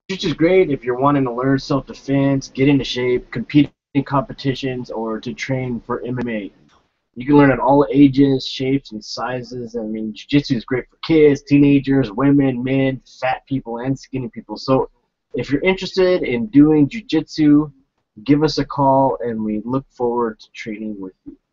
Jiu-Jitsu is great if you're wanting to learn self-defense, get into shape, compete in competitions, or to train for MMA. You can learn at all ages, shapes, and sizes. I mean, jiu-jitsu is great for kids, teenagers, women, men, fat people, and skinny people. So if you're interested in doing jiu-jitsu, give us a call, and we look forward to training with you.